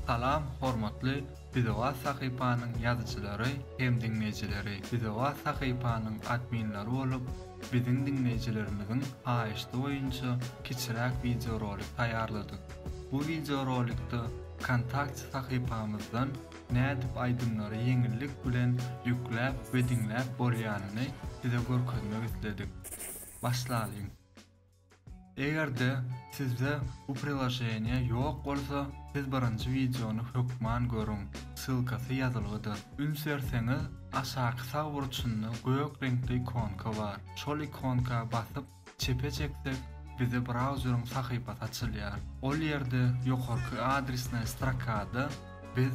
Salam hormatly Bidowa sahypanyň ýazyjylary hem dinleýijileri. Bidowa sahypanyň adminleri bolup, biziň dinleýijilerimiziň aýşdy boýunça kiçiräk video rolik taýýarladyk. Bu video rolikde kontakt sahypamyzdan nädip aýdymlary ýeňillik bilen ýükläp we dinläp bolýanyny size görkezmek isledik. Başlaýyn. Egerde sizde bu priложение ýok bolsa, siz birinji videony hökman görüň. Sylkasy ýazylgydyr. Ünserseňiz aşaky sag burçynda gök renkli ikonka bar. Şol ikonka basyp çepe çeksek bize browseryň sahypasy açylýar. Ol ýerde ýokarky adresine strakada biz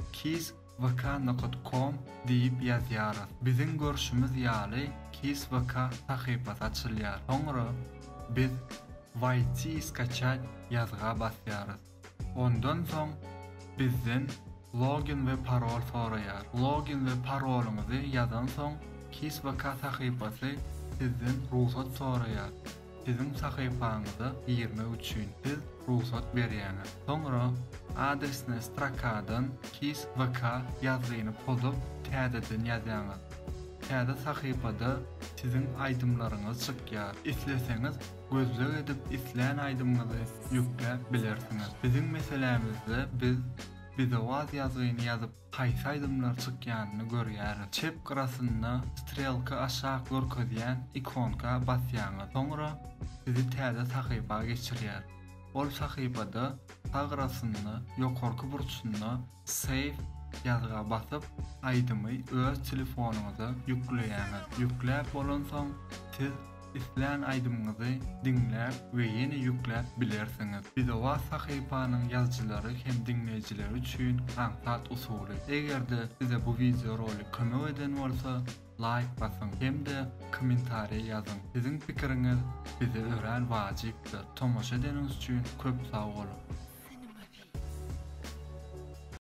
kisvk.com diýip ýazýarys. Biziň görüşimiz ýaly kisvk sahypasy açylýar. Soňra biz «Войти и скачать» ýazga basýarys. Ondan soň bizden login we parol soraýar. Login we paroluňyzy ýazan soň kisvk sahypasy sizden ruhsat soraýar. Siziň sahypaňyzy ýermek üçin siz ruhsat berýäňiz. Soňra adresine strakadan kisvk ýazyny pozup täzeden ýazýaňyz. Täze sahypada siziň aýdymlaryňyz çykýar. Isleseňiz gözlük edip isleýän aýdymyňyzy ýükläp bilersiňiz. Biziň meselemizde biz Bidowa ýazyny ýazyp haýsy aýdymlar çykýanyny görýäris. Çep gyrasynda strelka aşağı görkezýän ikonka basýaňyz. Soňra sizi täze sahypaga geçirýär. Ol sahypada sag gyrasynda ýokarky burçynda save ýazga basyp aýdymy öz telefonuňyza ýükleýäňiz. Ýükläp bolan soň siz isleýän aýdymyňyzy dinläp we ýene ýükläp bilersiňiz. Bidowa sahypanyň ýazgylary hem dinleýijileri üçin aňsat usuly. Egerde size bu video rolik kömek eden bolsa, like basyň hem de kommentariýa ýazyň. Siziň pikiriňiz bize ören wajypdyr. Tomoşa edeniňiz üçin köp sag bolun.